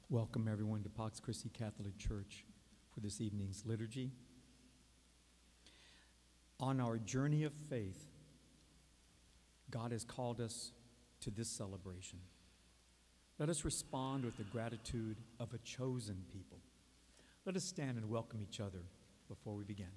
Welcome everyone to Pax Christi Catholic Church for this evening's liturgy. On our journey of faith, God has called us to this celebration. Let us respond with the gratitude of a chosen people. Let us stand and welcome each other before we begin.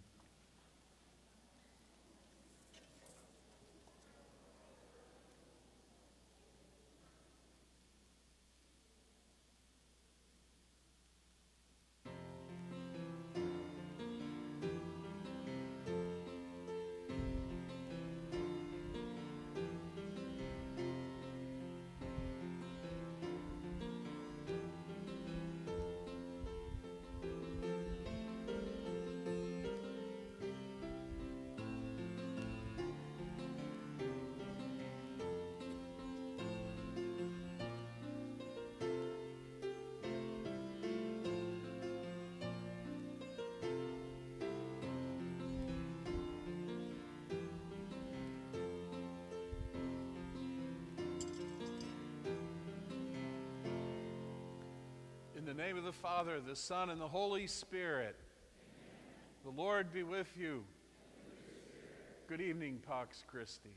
In the name of the Father, the Son, and the Holy Spirit. Amen. The Lord be with you. Good evening, Pax Christi.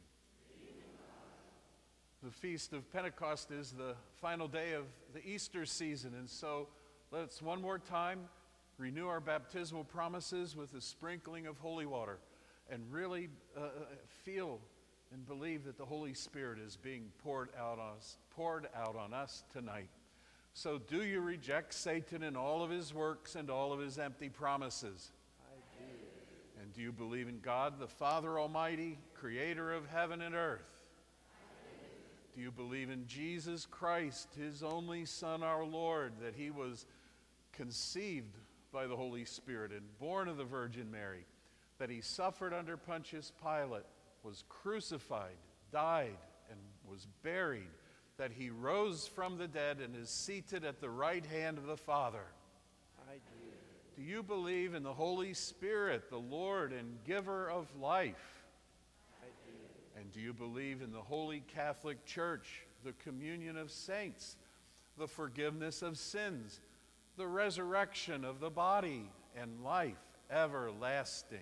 The Feast of Pentecost is the final day of the Easter season, and so let's one more time renew our baptismal promises with the sprinkling of holy water and really feel and believe that the Holy Spirit is being poured out on us tonight. So do you reject Satan and all of his works and all of his empty promises? I do. And do you believe in God, the Father Almighty, creator of heaven and earth? I do. Do you believe in Jesus Christ, his only Son, our Lord, that he was conceived by the Holy Spirit and born of the Virgin Mary, that he suffered under Pontius Pilate, was crucified, died, and was buried, that he rose from the dead and is seated at the right hand of the Father? I do. Do you believe in the Holy Spirit, the Lord and giver of life? I do. And do you believe in the Holy Catholic Church, the communion of saints, the forgiveness of sins, the resurrection of the body, and life everlasting?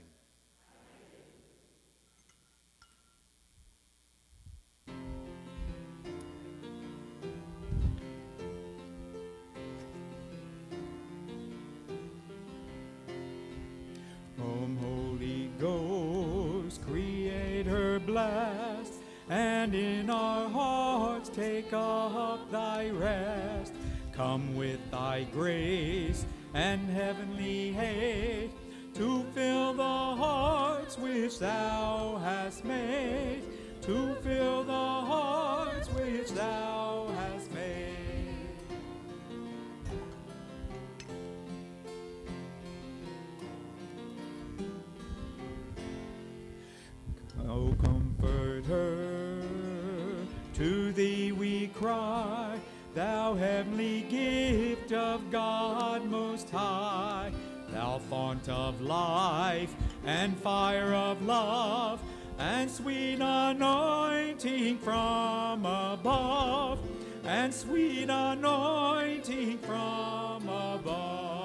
Holy Ghost, Creator blessed, and in our hearts take up thy rest. Come with thy grace and heavenly hate to fill the hearts which thou hast made, to fill the hearts which thou hast made. O Comforter, to thee we cry, thou heavenly gift of God Most High, thou fount of life and fire of love, and sweet anointing from above, and sweet anointing from above.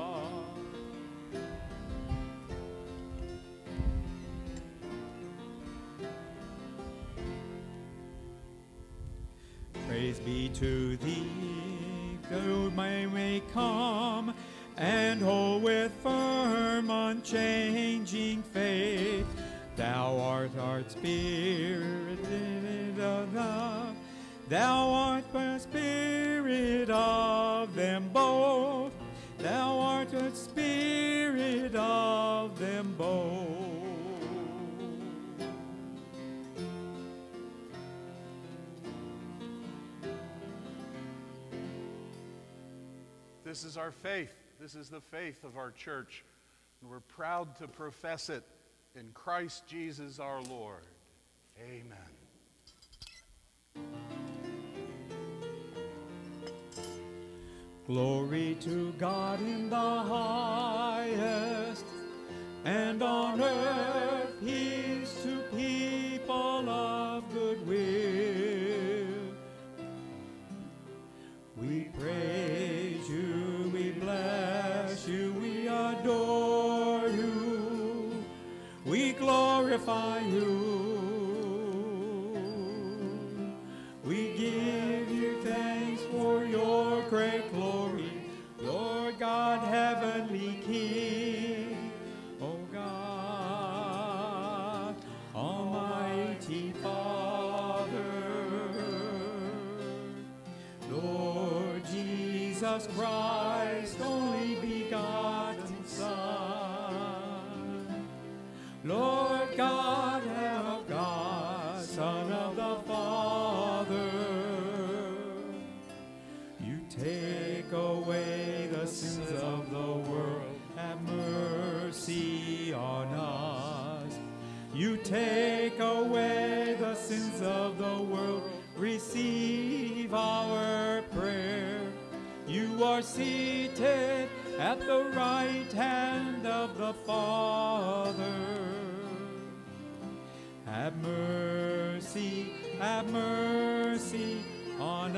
Praise be to thee, that may come and hold with firm, unchanging faith. Thou art our spirit of love, thou art the spirit of them both, thou art the spirit of them both. This is our faith. This is the faith of our church. And we're proud to profess it in Christ Jesus our Lord. Amen. Glory to God in the highest, and on earth peace to people of good will. We praise glorify you. We give you thanks for your great glory, Lord God, heavenly King. O God, almighty Father, Lord Jesus Christ, only begotten Son, Lord God, Lamb of God, Son of the Father, you take away the sins of the world, have mercy on us. You take away the sins of the world, receive our prayer. You are seated at the right hand of the Father. Have mercy on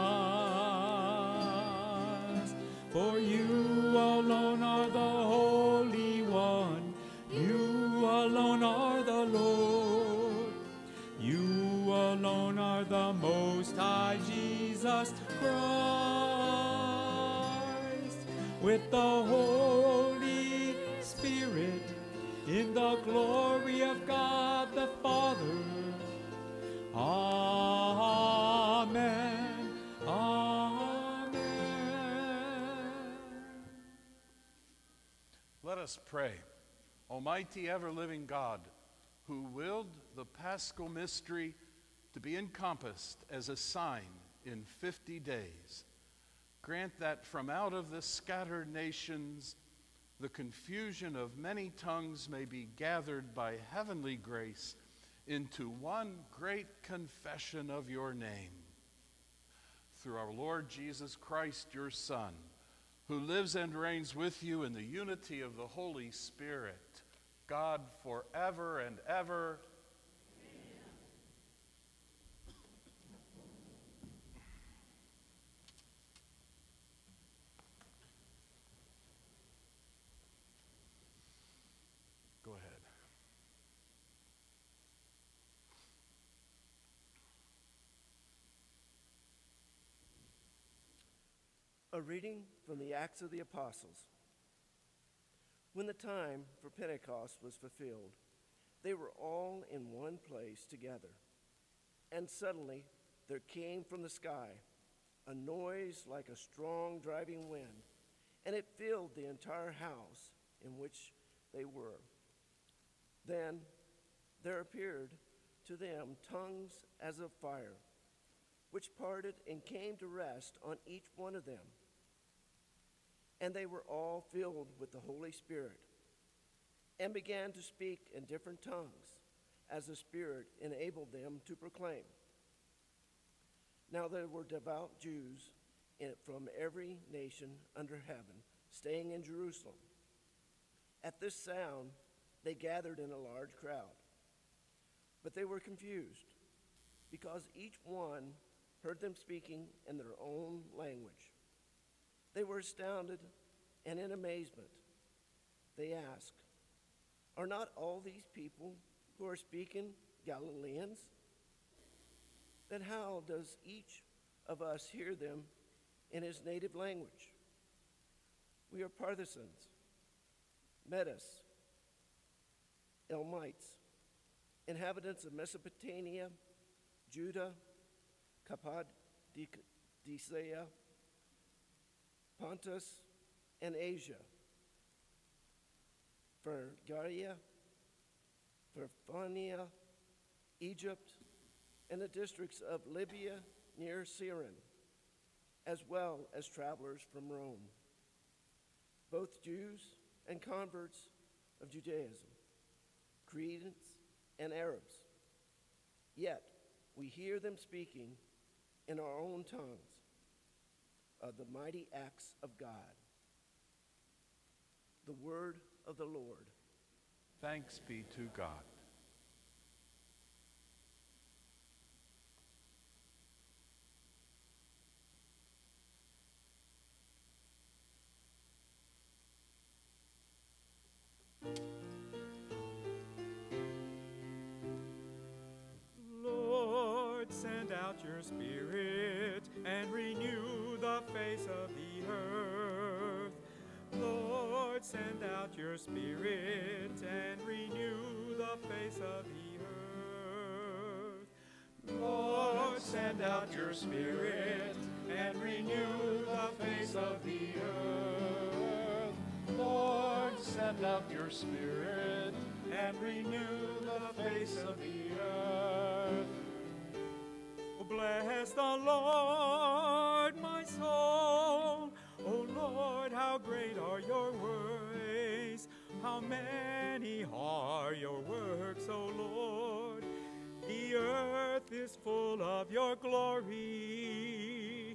us. For you alone are the Holy One. You alone are the Lord. You alone are the Most High, Jesus Christ, with the Holy Spirit, in the glory of God the Father. Amen. Amen. Let us pray. Almighty ever-living God, who willed the Paschal mystery to be encompassed as a sign in 50 days, grant that from out of the scattered nations the confusion of many tongues may be gathered by heavenly grace into one great confession of your name. Through our Lord Jesus Christ, your Son, who lives and reigns with you in the unity of the Holy Spirit, God forever and ever. Amen. Go ahead. A reading from the Acts of the Apostles. When the time for Pentecost was fulfilled, they were all in one place together. And suddenly there came from the sky a noise like a strong driving wind, and it filled the entire house in which they were. Then there appeared to them tongues as of fire, which parted and came to rest on each one of them. And they were all filled with the Holy Spirit and began to speak in different tongues as the Spirit enabled them to proclaim. Now there were devout Jews from every nation under heaven staying in Jerusalem. At this sound, they gathered in a large crowd, but they were confused because each one heard them speaking in their own language. They were astounded and in amazement. They asked, "Are not all these people who are speaking Galileans? Then how does each of us hear them in his native language? We are Parthenians, Medes, Elamites, inhabitants of Mesopotamia, Judah, Cappadocia, Pontus, and Asia, Phrygia, Pamphylia, Egypt, and the districts of Libya near Cyrene, as well as travelers from Rome, both Jews and converts of Judaism, Cretans and Arabs. Yet we hear them speaking in our own tongues of the mighty acts of God." The word of the Lord. Thanks be to God. out your Spirit and renew the face of the earth. Lord, send out your Spirit and renew the face of the earth. Lord, send out your Spirit and renew the face of the earth. Lord, send out your Spirit and renew the face of the earth. Oh, bless the Lord, my soul. O Lord, how great are your ways, how many are your works, O Lord. The earth is full of your glory.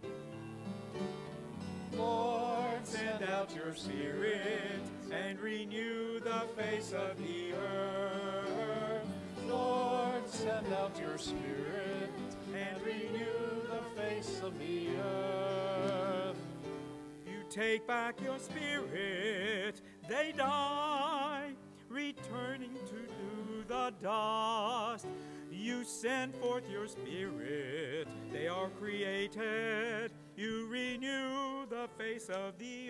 Lord, send out your Spirit and renew the face of the earth. Lord, send out your Spirit and renew the face of the earth. You take back your Spirit, they die, returning to do the dust. You send forth your Spirit, they are created. You renew the face of the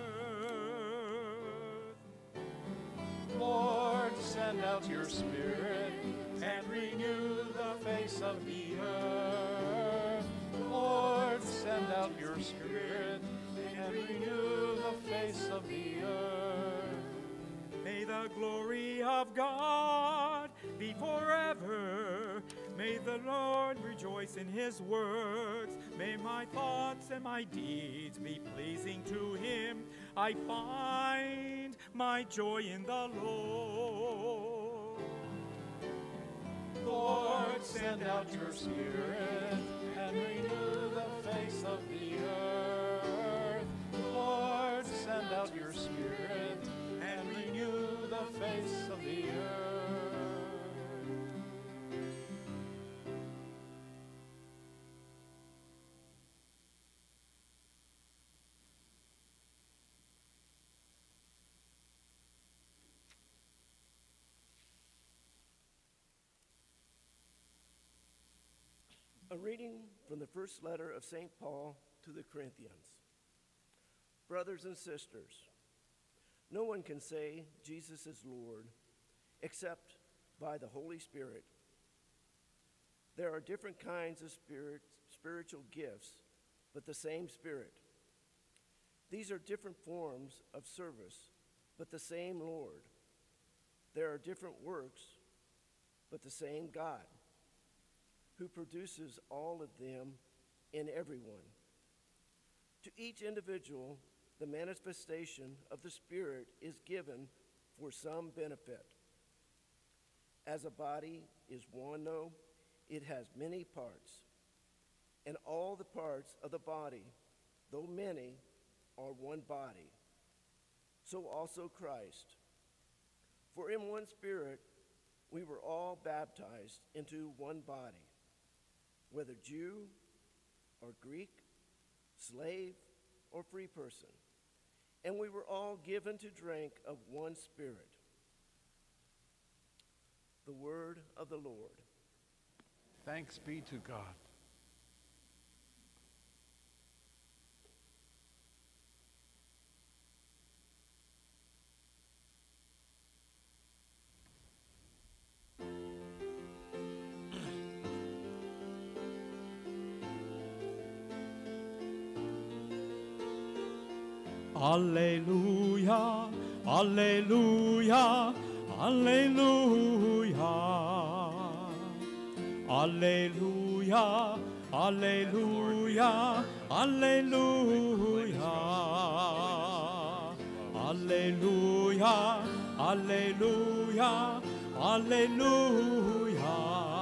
earth. Lord, send out your Spirit and renew the face of the earth. Lord, send out your Spirit and renew the face of the earth. May the glory of God be forever. May the Lord rejoice in his works. May my thoughts and my deeds be pleasing to him. I find my joy in the Lord. Lord, send out your Spirit and renew the face of the earth. Lord, send out your Spirit and renew the face of the earth. A reading from the first letter of St. Paul to the Corinthians. Brothers and sisters, no one can say Jesus is Lord except by the Holy Spirit. There are different kinds of spiritual gifts, but the same Spirit. These are different forms of service, but the same Lord. There are different works, but the same God, who produces all of them in everyone. To each individual, the manifestation of the Spirit is given for some benefit. As a body is one, though, it has many parts, and all the parts of the body, though many, are one body. So also Christ. For in one Spirit we were all baptized into one body, whether Jew or Greek, slave or free person, and we were all given to drink of one Spirit. The word of the Lord. Thanks be to God. Alleluia, alleluia, alleluia. Alleluia, alleluia, alleluia. Alleluia, alleluia, alleluia.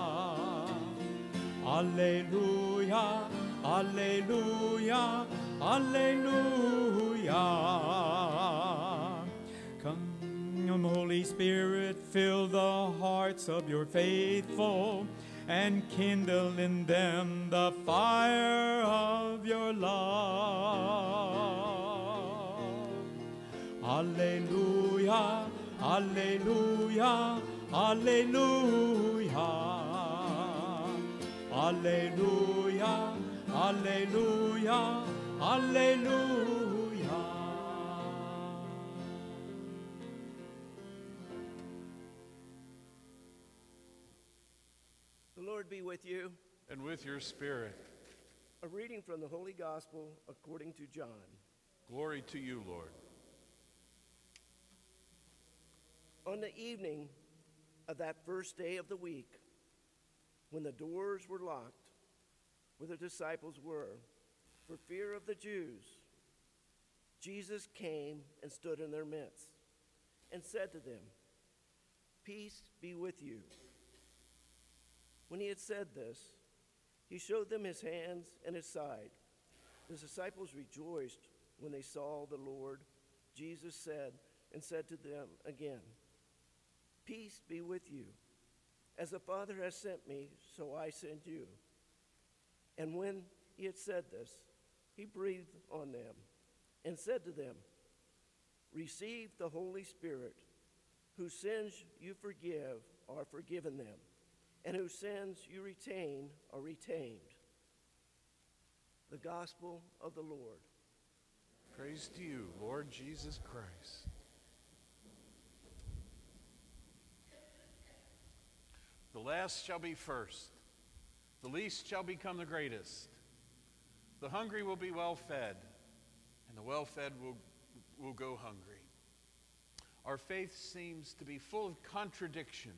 Alleluia, alleluia, alleluia. Come, Holy Spirit, fill the hearts of your faithful and kindle in them the fire of your love. Alleluia, alleluia, alleluia. Alleluia, alleluia, alleluia. The Lord be with you. And with your spirit. A reading from the Holy Gospel according to John. Glory to you, Lord. On the evening of that first day of the week, when the doors were locked where the disciples were, for fear of the Jews, Jesus came and stood in their midst and said to them, "Peace be with you." When he had said this, he showed them his hands and his side. The disciples rejoiced when they saw the Lord. Jesus said to them again, "Peace be with you. As the Father has sent me, so I send you." And when he had said this, he breathed on them and said to them, "Receive the Holy Spirit. Whose sins you forgive are forgiven them, and whose sins you retain are retained." The Gospel of the Lord. Praise to you, Lord Jesus Christ. The last shall be first. The least shall become the greatest. The hungry will be well fed, and the well fed will go hungry. Our faith seems to be full of contradictions.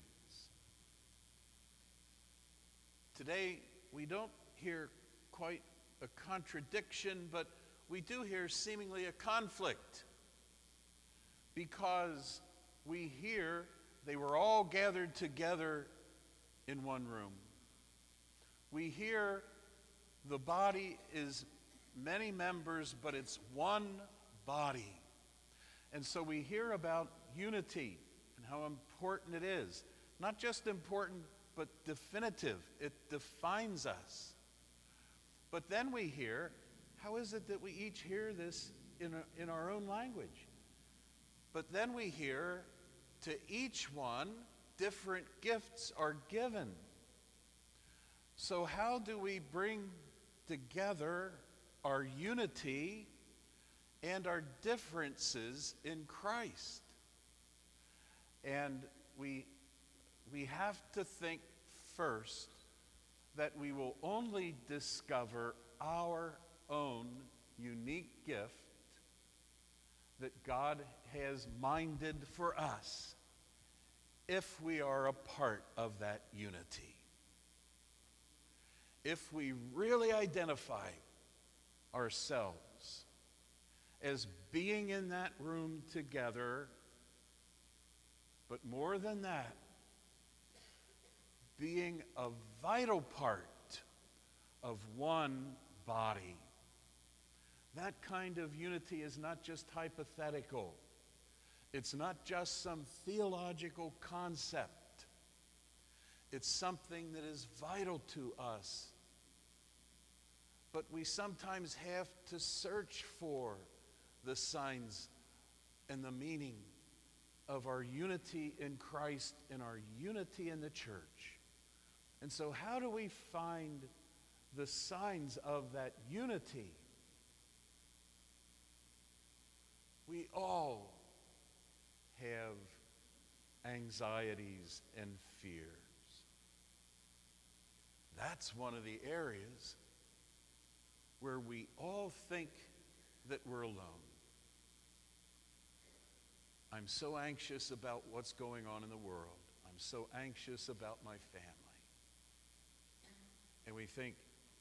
Today, we don't hear quite a contradiction, but we do hear seemingly a conflict, because we hear they were all gathered together in one room. We hear the body is many members, but it's one body. And so we hear about unity and how important it is. Not just important, but definitive. It defines us. But then we hear, how is it that we each hear this in our own language? But then we hear, to each one, different gifts are given. So how do we bring together our unity and our differences in Christ? And we have to think first that we will only discover our own unique gift that God has minded for us if we are a part of that unity. If we really identify ourselves as being in that room together, but more than that, being a vital part of one body. That kind of unity is not just hypothetical. It's not just some theological concept. It's something that is vital to us. But we sometimes have to search for the signs and the meaning of our unity in Christ and our unity in the church. And so how do we find the signs of that unity? We all have anxieties and fears. That's one of the areas where we all think that we're alone. I'm so anxious about what's going on in the world. I'm so anxious about my family. And we think,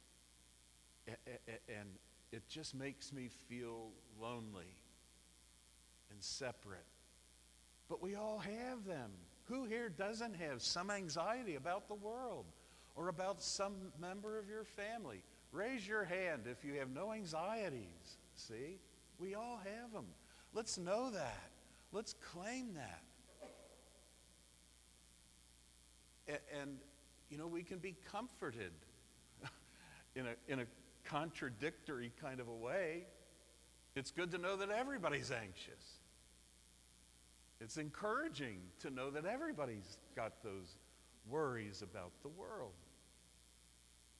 and it just makes me feel lonely and separate. But we all have them. Who here doesn't have some anxiety about the world or about some member of your family? Raise your hand if you have no anxieties. See? We all have them. Let's know that. Let's claim that. And you know, we can be comforted in a contradictory kind of a way. It's good to know that everybody's anxious. It's encouraging to know that everybody's got those worries about the world.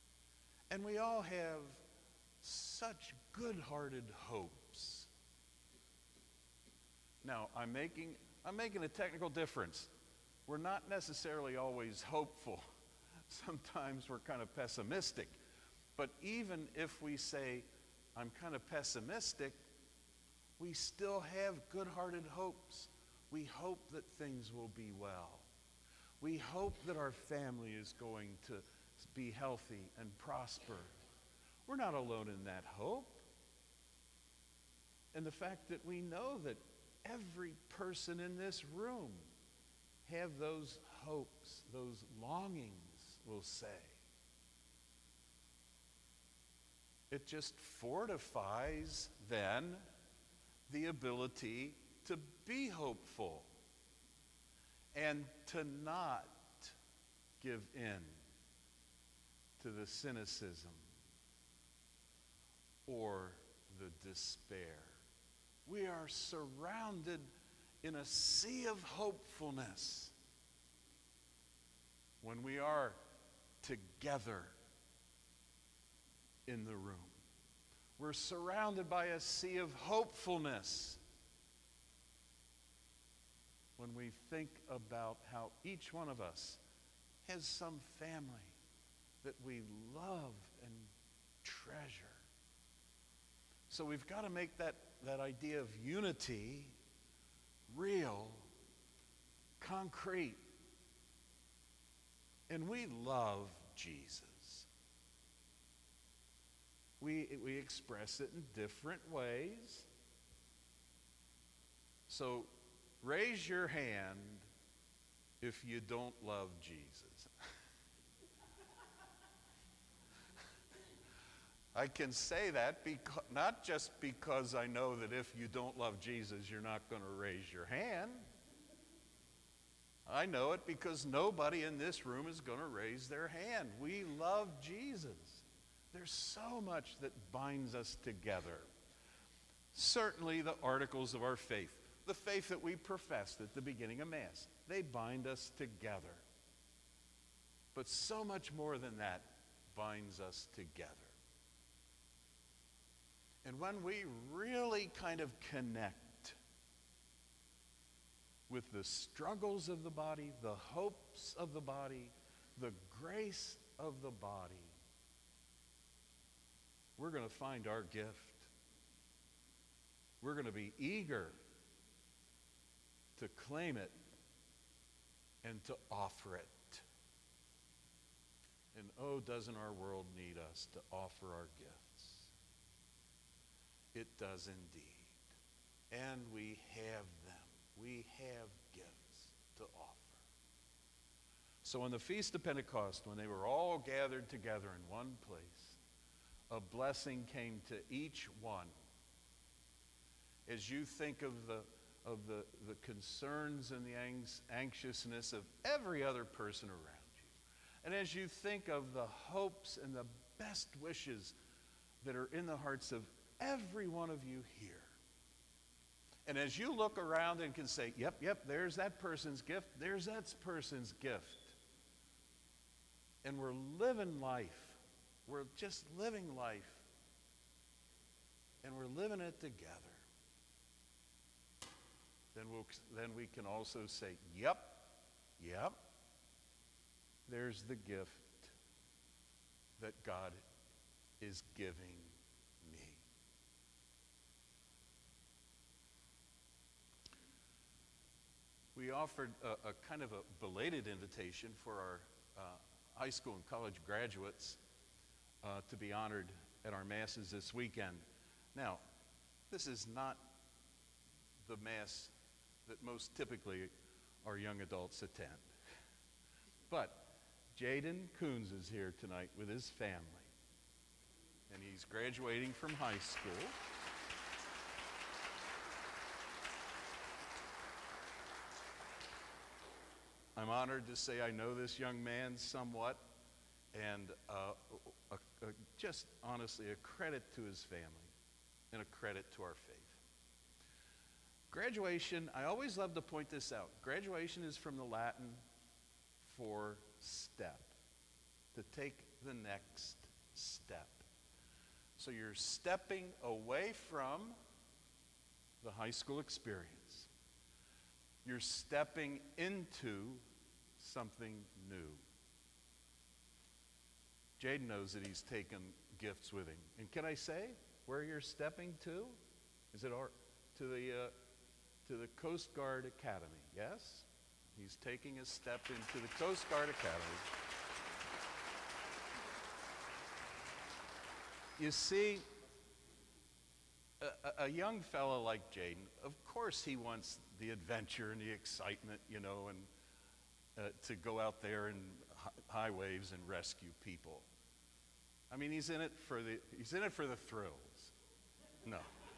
And we all have such good-hearted hopes. Now, I'm making a technical difference. We're not necessarily always hopeful. Sometimes we're kind of pessimistic. But even if we say, I'm kind of pessimistic, we still have good-hearted hopes. We hope that things will be well. We hope that our family is going to be healthy and prosper. We're not alone in that hope. And the fact that we know that every person in this room have those hopes, those longings, we'll say. It just fortifies then the ability to be hopeful and to not give in to the cynicism or the despair. We are surrounded in a sea of hopefulness when we are together in the room. We're surrounded by a sea of hopefulness when we think about how each one of us has some family that we love and treasure. So we've got to make that idea of unity real, concrete. And we love Jesus. We express it in different ways. So raise your hand if you don't love Jesus. I can say that not just because I know that if you don't love Jesus, you're not going to raise your hand. I know it because nobody in this room is going to raise their hand. We love Jesus. There's so much that binds us together. Certainly the articles of our faith, the faith that we professed at the beginning of Mass, they bind us together. But so much more than that binds us together. And when we really kind of connect with the struggles of the body, the hopes of the body, the grace of the body, we're going to find our gift. We're going to be eager to claim it and to offer it. And oh, doesn't our world need us to offer our gifts? It does indeed. And we have them. We have gifts to offer. So on the Feast of Pentecost, when they were all gathered together in one place, a blessing came to each one. As you think of the concerns and the anxiousness of every other person around you, and as you think of the hopes and the best wishes that are in the hearts of every one of you here, and as you look around and can say, yep, there's that person's gift, there's that person's gift, and we're living life. We're just living life, and we're living it together. Then we can also say, yep, there's the gift that God is giving me. We offered a kind of a belated invitation for our high school and college graduates to be honored at our masses this weekend. Now, this is not the mass that most typically our young adults attend. But Jaden Coons is here tonight with his family, and he's graduating from high school. I'm honored to say I know this young man somewhat, and just honestly a credit to his family and a credit to our faith. Graduation, I always love to point this out. Graduation is from the Latin for step, to take the next step. So you're stepping away from the high school experience. You're stepping into something new. Jaden knows that he's taken gifts with him. And can I say where you're stepping to? Is it to the Coast Guard Academy? Yes? He's taking a step into the Coast Guard Academy. You see, a young fellow like Jaden, of course he wants the adventure and the excitement, you know, and to go out there in high waves and rescue people. I mean, he's in it for the thrills. No.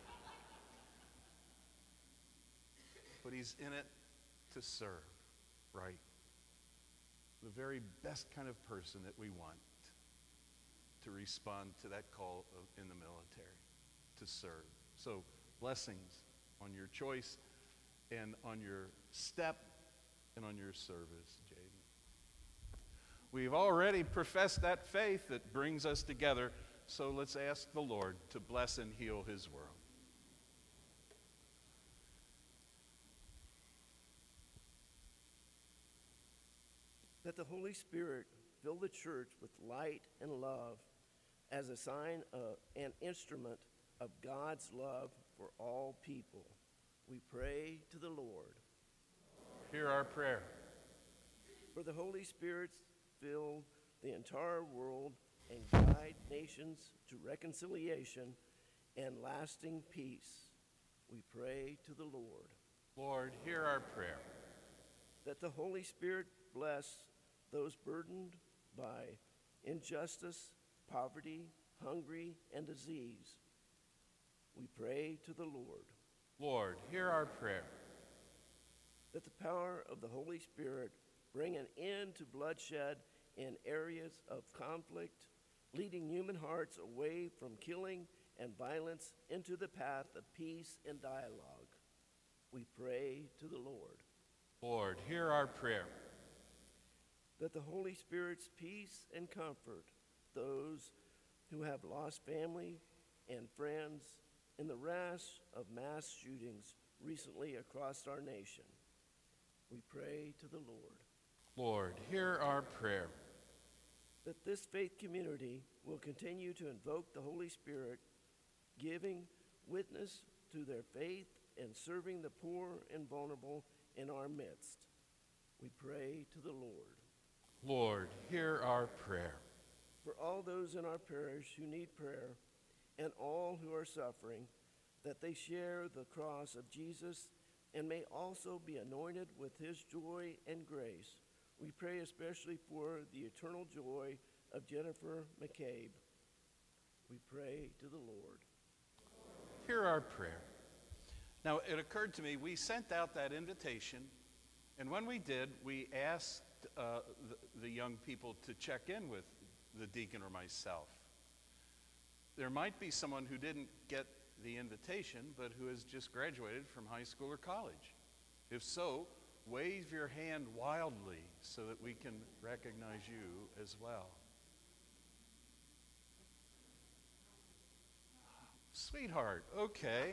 But he's in it to serve, right? The very best kind of person that we want to respond to that call in the military, to serve. So blessings on your choice and on your step and on your service, Jaden. We've already professed that faith that brings us together, so let's ask the Lord to bless and heal his world. That the Holy Spirit fill the church with light and love as a sign of an instrument of God's love for all people. We pray to the Lord. Hear our prayer. For the Holy Spirit fill the entire world and guide nations to reconciliation and lasting peace. We pray to the Lord. Lord, hear our prayer. That the Holy Spirit bless those burdened by injustice, poverty, hunger, and disease. We pray to the Lord. Lord, hear our prayer. That the power of the Holy Spirit bring an end to bloodshed in areas of conflict, leading human hearts away from killing and violence into the path of peace and dialogue. We pray to the Lord. Lord, hear our prayer. That the Holy Spirit's peace and comfort those who have lost family and friends in the rash of mass shootings recently across our nation. We pray to the Lord. Lord, hear our prayer. That this faith community will continue to invoke the Holy Spirit, giving witness to their faith and serving the poor and vulnerable in our midst. We pray to the Lord. Lord, hear our prayer. For all those in our parish who need prayer and all who are suffering, that they share the cross of Jesus and may also be anointed with his joy and grace. We pray especially for the eternal joy of Jennifer McCabe. We pray to the Lord. Hear our prayer. Now, it occurred to me, we sent out that invitation, and when we did, we asked the young people to check in with the deacon or myself. There might be someone who didn't get the invitation, but who has just graduated from high school or college. If so, wave your hand wildly so that we can recognize you as well. Sweetheart, okay.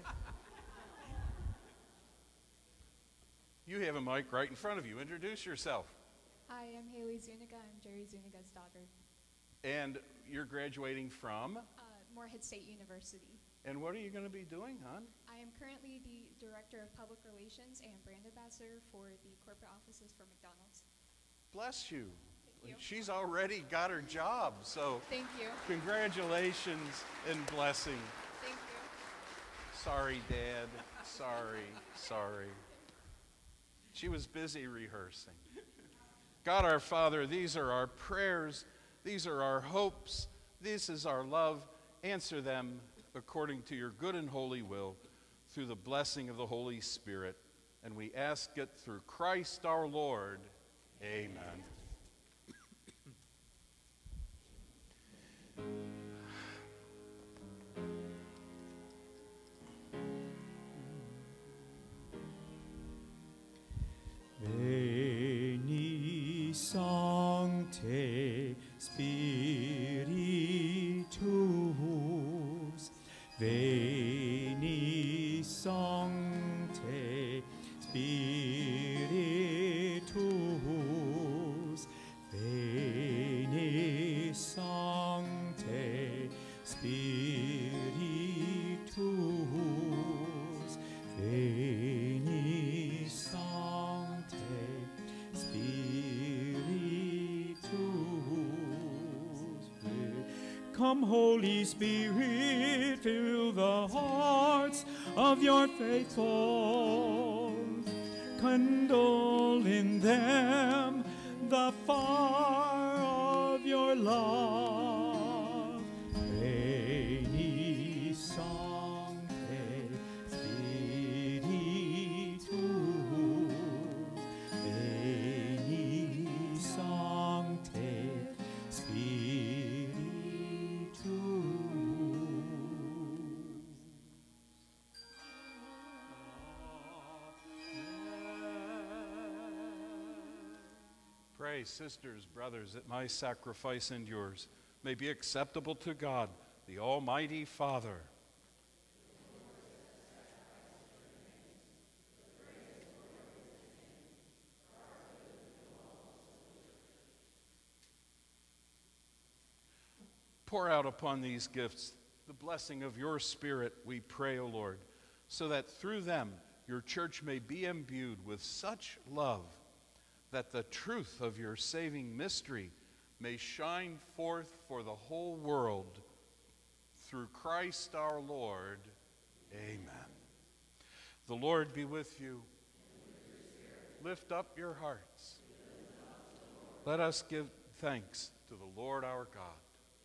You have a mic right in front of you. Introduce yourself. Hi, I'm Haley Zuniga. I'm Jerry Zuniga's daughter. And you're graduating from? Moorhead State University. And what are you going to be doing, hon? I am currently the Director of Public Relations and Brand Ambassador for the corporate offices for McDonald's. Bless you. Thank you. She's already got her job, so Thank you. congratulations and blessing. Thank you. Sorry, Dad. Sorry. She was busy rehearsing. God our Father, these are our prayers. These are our hopes. This is our love. Answer them according to your good and holy will through the blessing of the Holy Spirit. And we ask it through Christ our Lord. Amen. Veni Sancte Spiritus Veni Sancte Spiritus, Veni Sancte Spiritus, Veni Sancte Spiritus. Come, Holy Spirit, fill the hearts of your faithful. Kindle in them the fire of your love. Veni Sancte Spiritus, Veni Sancte Spiritus. Pray, sisters, brothers, that my sacrifice and yours may be acceptable to God, the Almighty Father. Pour out upon these gifts the blessing of your Spirit, we pray, O Lord, so that through them your church may be imbued with such love that the truth of your saving mystery may shine forth for the whole world. Through Christ our Lord. Amen. The Lord be with you. Lift up your hearts. Let us give thanks to the Lord our God.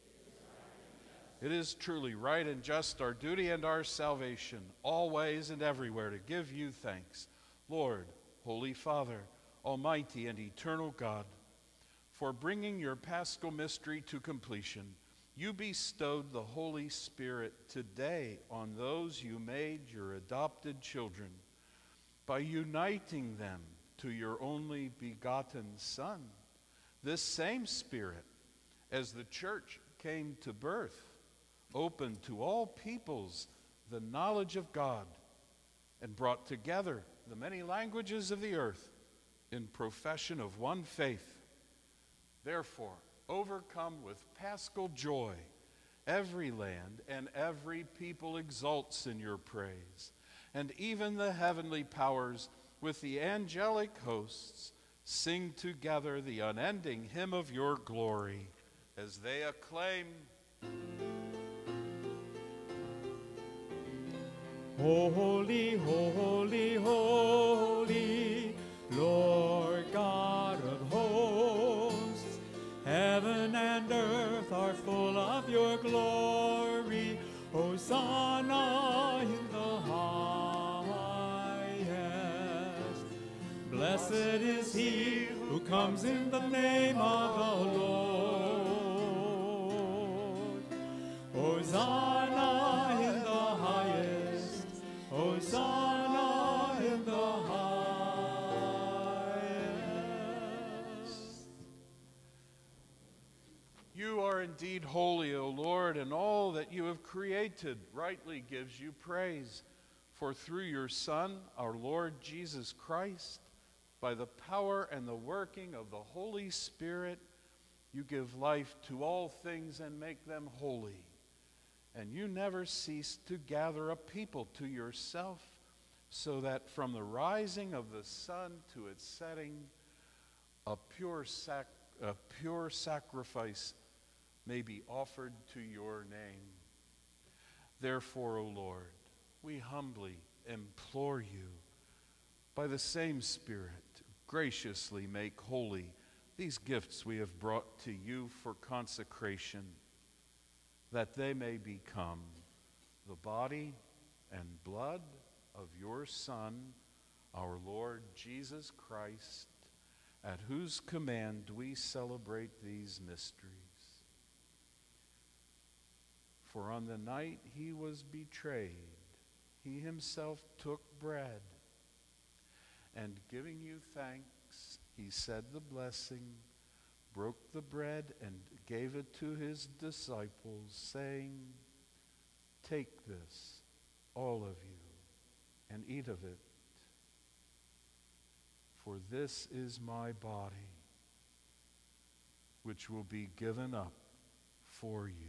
It is truly right and just, our duty and our salvation, always and everywhere, to give you thanks, Lord, Holy Father, Almighty and eternal God. For bringing your paschal mystery to completion, you bestowed the Holy Spirit today on those you made your adopted children by uniting them to your only begotten Son. This same Spirit, as the church came to birth, opened to all peoples the knowledge of God and brought together the many languages of the earth in profession of one faith. Therefore, overcome with paschal joy, every land and every people exults in your praise, and even the heavenly powers with the angelic hosts sing together the unending hymn of your glory as they acclaim, Holy, holy, holy, Lord God of hosts, heaven and earth are full of your glory. Hosanna in the highest. Blessed is he who comes in the name of the Lord. Hosanna in the highest. Hosanna in the highest. You are indeed holy, O Lord, and all that you have created rightly gives you praise. For through your Son, our Lord Jesus Christ, by the power and the working of the Holy Spirit, you give life to all things and make them holy. And you never cease to gather a people to yourself, so that from the rising of the sun to its setting, a pure sacrifice may be offered to your name. Therefore, O Lord, we humbly implore you, by the same Spirit, graciously make holy these gifts we have brought to you for consecration, that they may become the body and blood of your Son, our Lord Jesus Christ, at whose command we celebrate these mysteries. For on the night he was betrayed, he himself took bread, and giving you thanks, he said the blessing, broke the bread, and gave it to his disciples, saying, "Take this, all of you, and eat of it. For this is my body, which will be given up for you.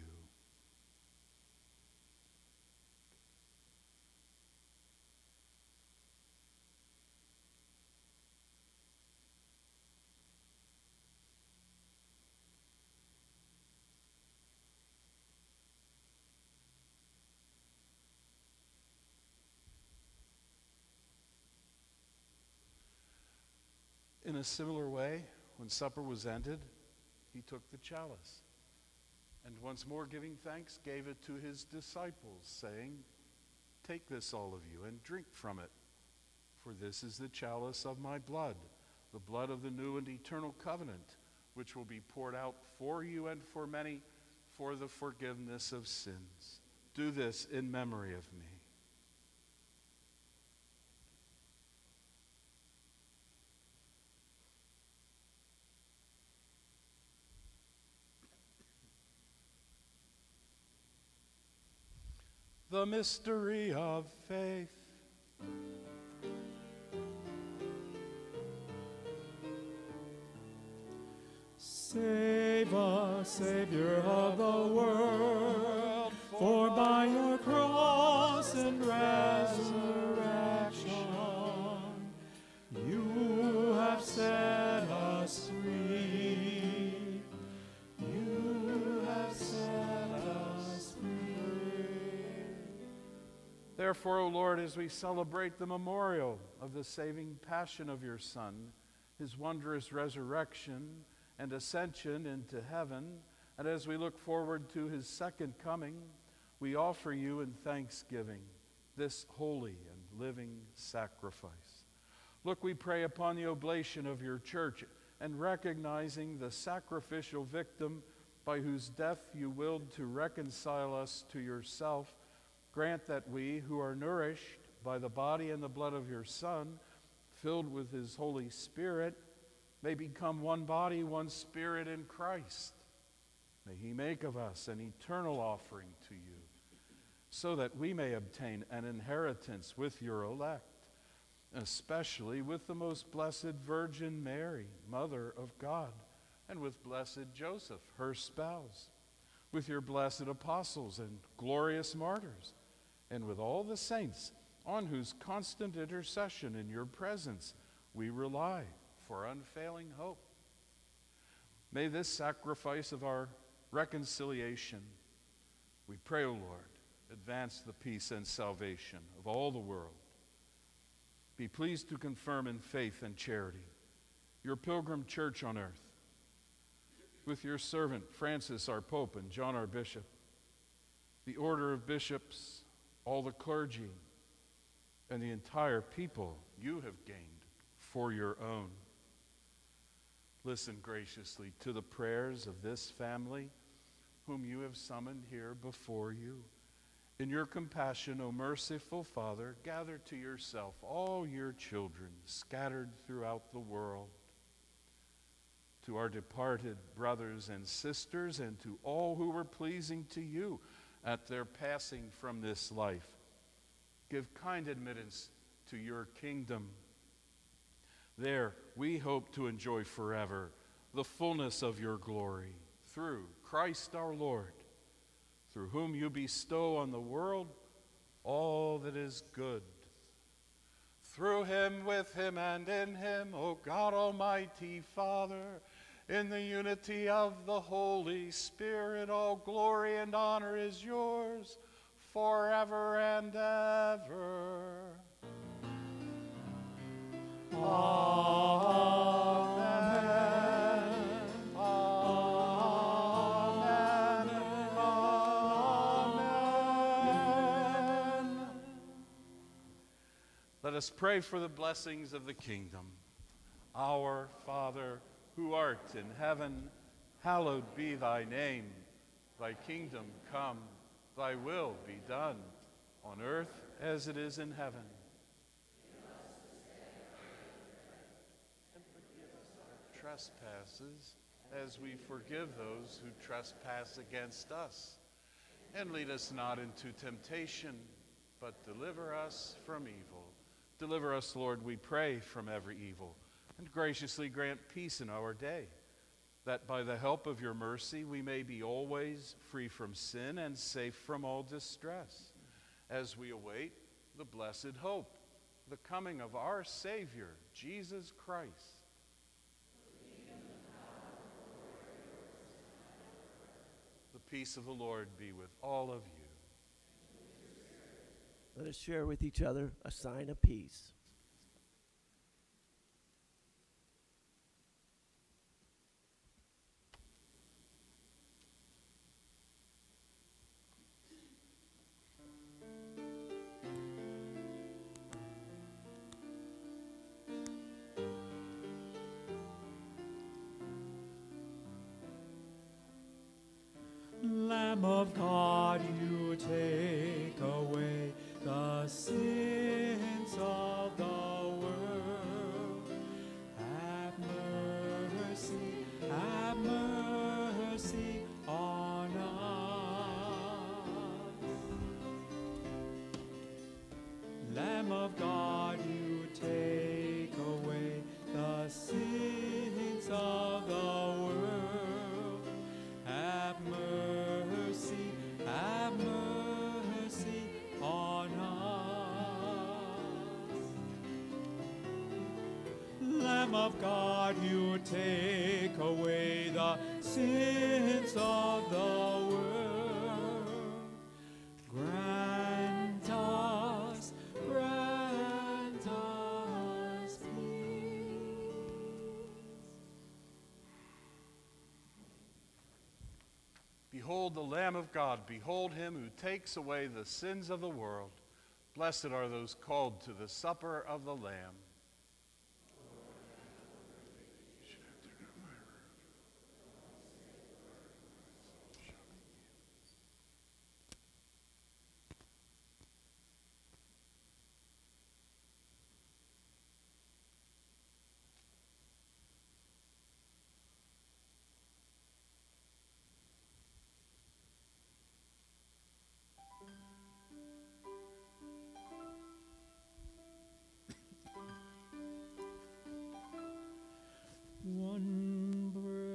In a similar way, when supper was ended, he took the chalice, and once more giving thanks, gave it to his disciples, saying, "Take this, all of you, and drink from it, for this is the chalice of my blood, the blood of the new and eternal covenant, which will be poured out for you and for many for the forgiveness of sins. Do this in memory of me." The mystery of faith. Save us, Savior of the world, for by your cross and resurrection you have set us free. You have set us free. Therefore, O Lord, as we celebrate the memorial of the saving passion of your Son, his wondrous resurrection and ascension into heaven, and as we look forward to his second coming, we offer you in thanksgiving this holy and living sacrifice. Look, we pray, upon the oblation of your church, and recognizing the sacrificial victim by whose death you willed to reconcile us to yourself, grant that we, who are nourished by the body and the blood of your Son, filled with his Holy Spirit, may become one body, one spirit in Christ. May he make of us an eternal offering to you, so that we may obtain an inheritance with your elect, especially with the most blessed Virgin Mary, Mother of God, and with blessed Joseph, her spouse, with your blessed apostles and glorious martyrs, and with all the saints on whose constant intercession in your presence we rely for unfailing hope. May this sacrifice of our reconciliation, we pray, O Lord, advance the peace and salvation of all the world. Be pleased to confirm in faith and charity your pilgrim church on earth, with your servant Francis, our Pope, and John, our Bishop, the order of bishops, all the clergy, and the entire people you have gained for your own. Listen graciously to the prayers of this family, whom you have summoned here before you. In your compassion, O merciful Father, gather to yourself all your children scattered throughout the world. To our departed brothers and sisters, and to all who were pleasing to you at their passing from this life, give kind admittance to your kingdom. There we hope to enjoy forever the fullness of your glory, through Christ our Lord, through whom you bestow on the world all that is good. Through him, with him, and in him, O God Almighty Father, in the unity of the Holy Spirit, all glory and honor is yours forever and ever. Amen. Amen. Amen. Let us pray for the blessings of the kingdom. Our Father, who art in heaven, hallowed be thy name. Thy kingdom come, thy will be done, on earth as it is in heaven. And forgive us our trespasses, as we forgive those who trespass against us. And lead us not into temptation, but deliver us from evil. Deliver us, Lord, we pray, from every evil, and graciously grant peace in our day, that by the help of your mercy we may be always free from sin and safe from all distress, as we await the blessed hope, the coming of our Savior, Jesus Christ. The peace of the Lord be with all of you. Let us share with each other a sign of peace. Lamb of God, you take away the sins of the world. Have mercy on us. Lamb of God, you take away the sins of the world. Have mercy on us. Lamb of God, you take away the sins of the world. Grant us peace. Behold the Lamb of God, behold him who takes away the sins of the world. Blessed are those called to the supper of the Lamb. One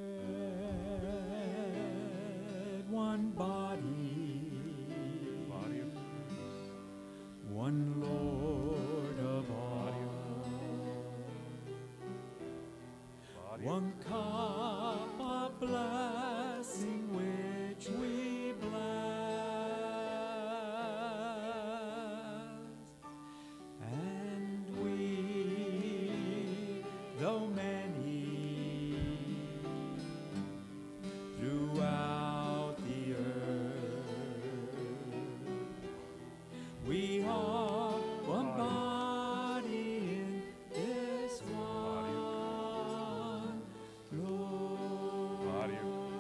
bread, one body, Body of Christ. one Lord of all, Body one cup of blessing which we bless, and we, though many, throughout the earth, we are one body in this one Lord. Body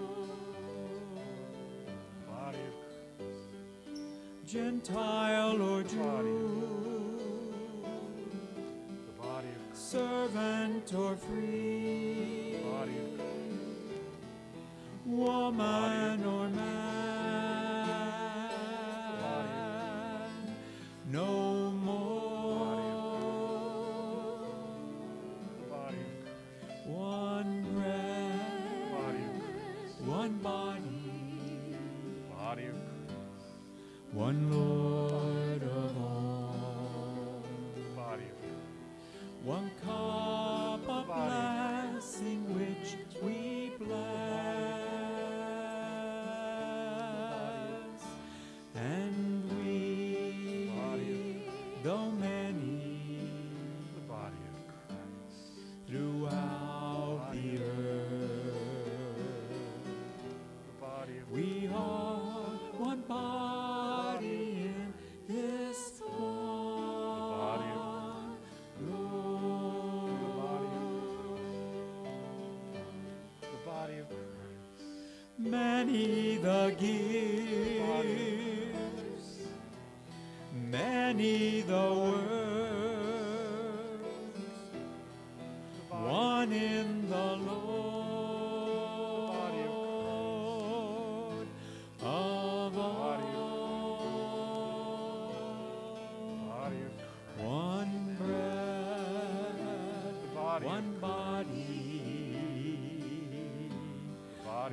of Christ. Gentile or Jew, The body of Christ. servant or free, Body of Christ. woman or man, no more. Body of Christ. One bread, Body of Christ. one body, Body of Christ. one Lord of all, Body of Christ. one cup of blessing which we bless, and we, though many, The body of Christ. throughout the earth, The body of we are one body in this body of one The body of Christ. Many the gifts, many the works, one in the Lord of all.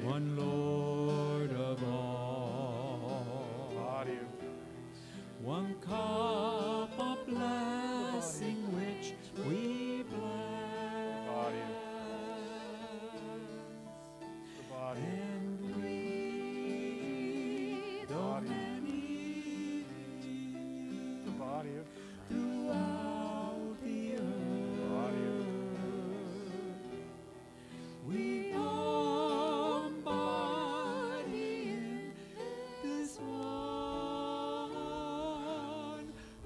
one Lord of all, body of Christ, one cup of blessing which we bless, body of Christ, the body of and we Body. don't eat the body of throughout the earth. body of We embody in this one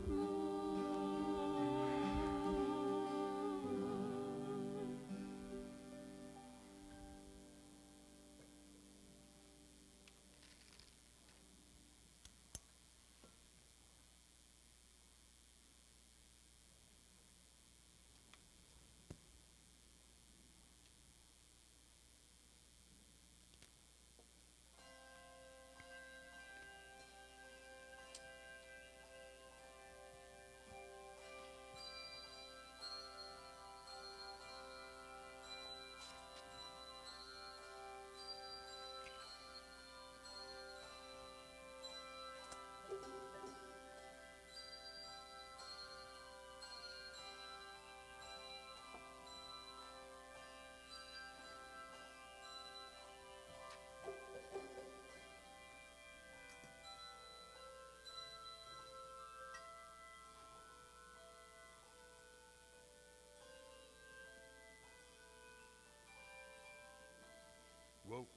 Whoa.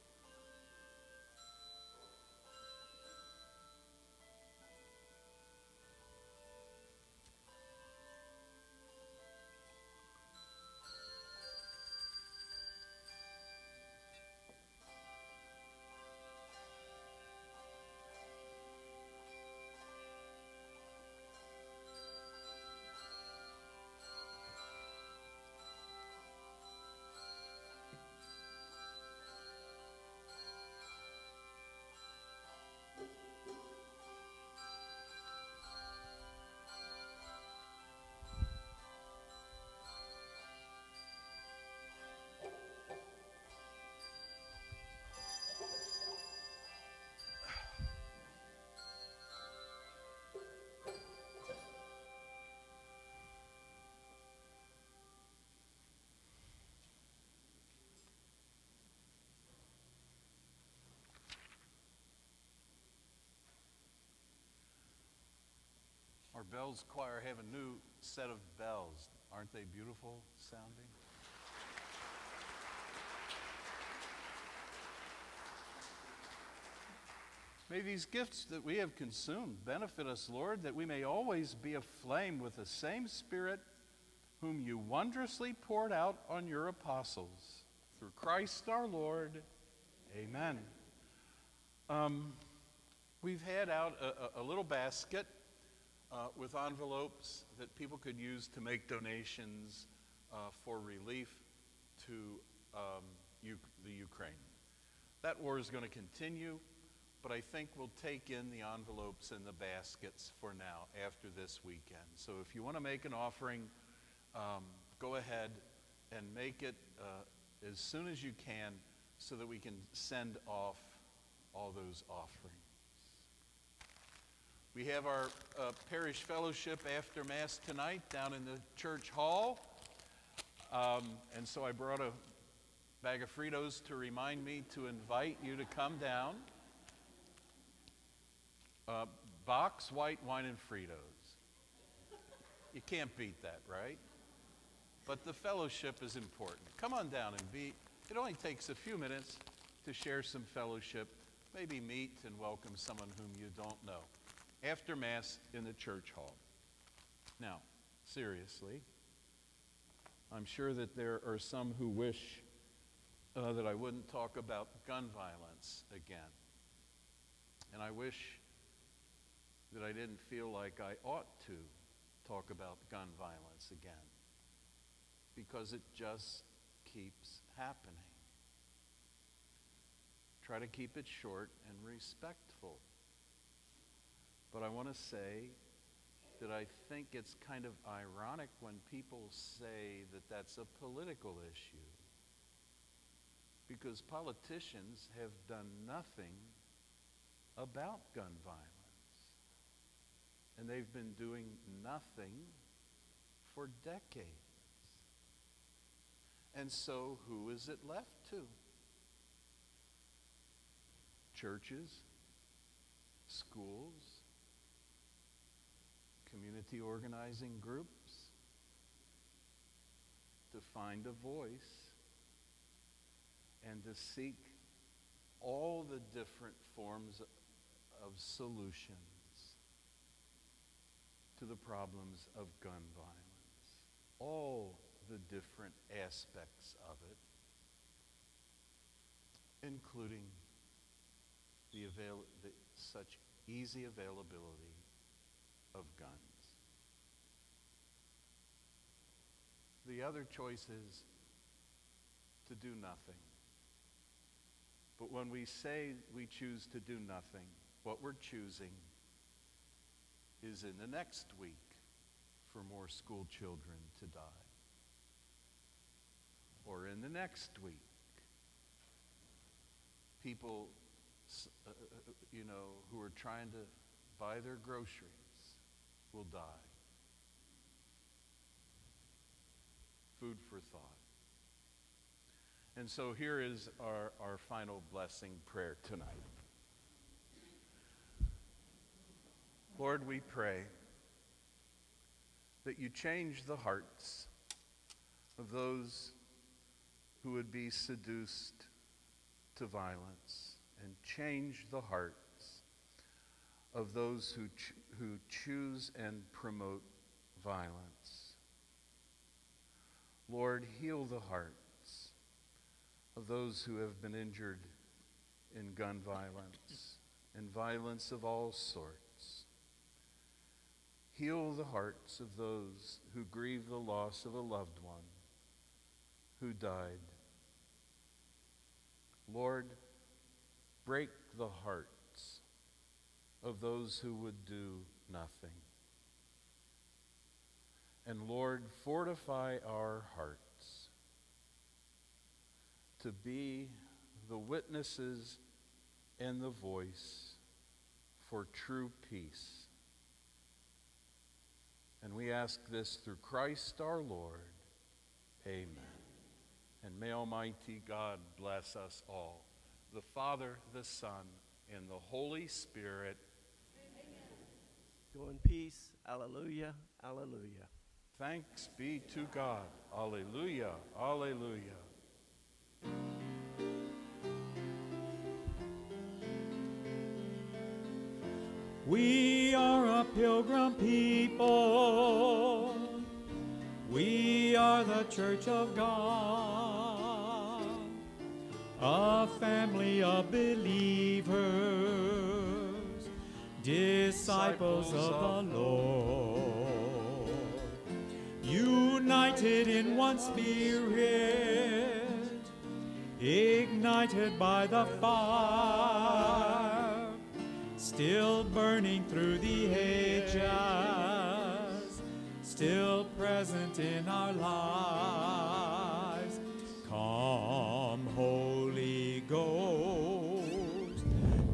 Our bells choir have a new set of bells. Aren't they beautiful sounding? May these gifts that we have consumed benefit us, Lord, that we may always be aflame with the same Spirit whom you wondrously poured out on your apostles. Through Christ our Lord. Amen. We've had out a little basket with envelopes that people could use to make donations for relief to the Ukraine. That war is going to continue, but I think we'll take in the envelopes and the baskets for now after this weekend. So if you want to make an offering, go ahead and make it as soon as you can so that we can send off all those offerings. We have our parish fellowship after Mass tonight down in the church hall. And so I brought a bag of Fritos to remind me to invite you to come down. Box, white wine, and Fritos. You can't beat that, right? But the fellowship is important. Come on down and be. It only takes a few minutes to share some fellowship, maybe meet and welcome someone whom you don't know. After Mass in the church hall. Now, seriously, I'm sure that there are some who wish that I wouldn't talk about gun violence again. And I wish that I didn't feel like I ought to talk about gun violence again, because it just keeps happening. Try to keep it short and respectful. But I want to say that I think it's kind of ironic when people say that that's a political issue. because politicians have done nothing about gun violence. And they've been doing nothing for decades. And so who is it left to? Churches, schools, community organizing groups, to find a voice and to seek all the different forms of solutions to the problems of gun violence, all the different aspects of it, including such easy availability of guns. The other choice is to do nothing. But when we say we choose to do nothing, what we're choosing is in the next week for more school children to die. Or in the next week, people who are trying to buy their groceries will die. Food for thought. And so here is our final blessing prayer tonight. Lord, we pray that you change the hearts of those who would be seduced to violence, and change the hearts of those who choose and promote violence. Lord, heal the hearts of those who have been injured in gun violence and violence of all sorts. Heal the hearts of those who grieve the loss of a loved one who died. Lord, break the hearts of those who would do nothing. And Lord, fortify our hearts to be the witnesses and the voice for true peace. And we ask this through Christ our Lord. Amen. And may Almighty God bless us all, the Father, the Son, and the Holy Spirit. Amen. Go in peace. Alleluia. Alleluia. Thanks be to God. Alleluia. Alleluia. We are a pilgrim people. We are the Church of God, a family of believers, disciples of the Lord, united in one spirit, ignited by the fire, still burning through the ages, still present in our lives. Come, Holy Ghost,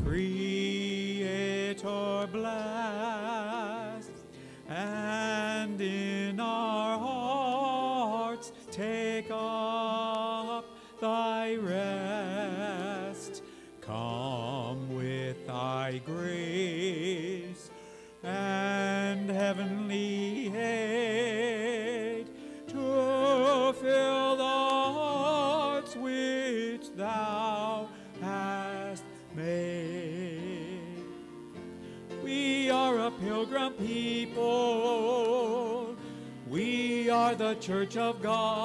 Creator blessed, and in our hearts take up thy rest. Come with thy grace and heavenly aid to fill the hearts which thou hast made. We are a pilgrim people. We are the Church of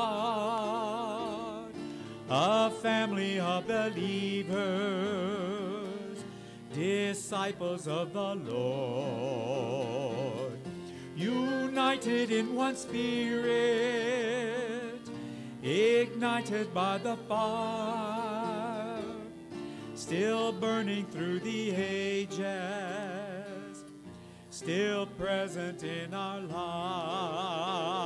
God, a family of believers, disciples of the Lord, united in one spirit, ignited by the fire, still burning through the ages, still present in our lives.